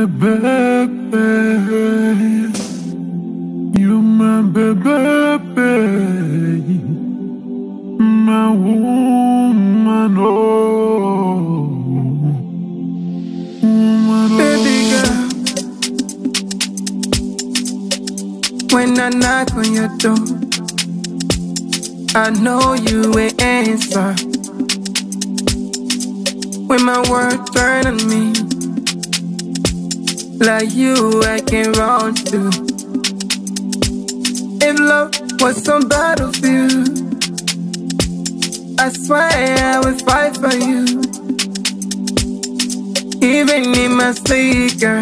baby. You my baby. My woman, oh. Woman, oh. Baby girl, when I knock on your door, I know you will answer. When my world turn on me, like you I can run to. If love was some battlefield, I swear I would fight for you. Even in my sleep, girl,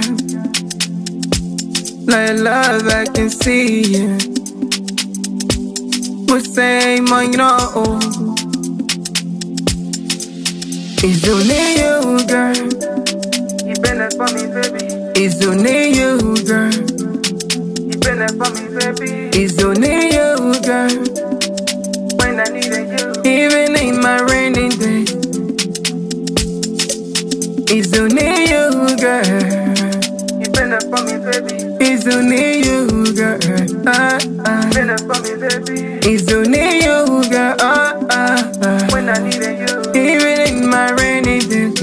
like love I can see you. Would say, man, you know, it's only you, girl. You been there for me, baby. It's only you, girl. You been there for me, baby. It's only you, girl. When I needed you, even in my rainy days. It's only you, girl. You been there for me, baby. It's only you, girl. You been there for me, baby. It's only you, girl. When I needed you, even in my rainy days.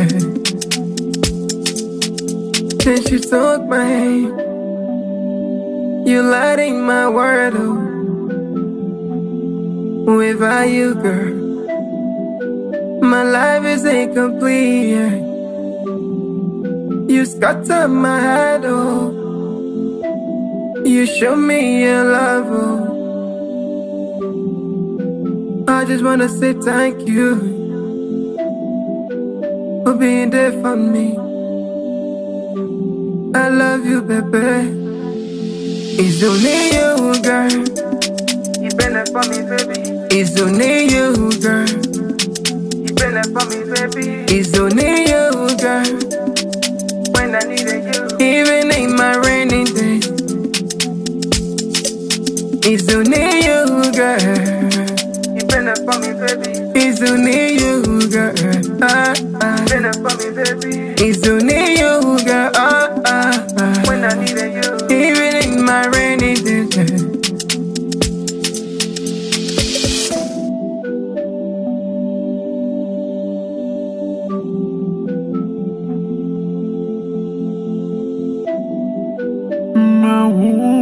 Since you took my hand, you lighting my world up. Without you, girl, my life is incomplete, yeah. You scatter my head, oh. You show me your love, oh. I just wanna say thank you for being there for me. I love you, baby. It's only you, girl. You been there for me, baby. It's only you, girl. You been there for me, baby. It's only you, girl. When I needed you, even in my rainy days. It's only you, girl. You been there for me, baby. It's only you, girl. Been there for me, baby. It's only you, girl. When I needed you, even in my rainy days. My woman.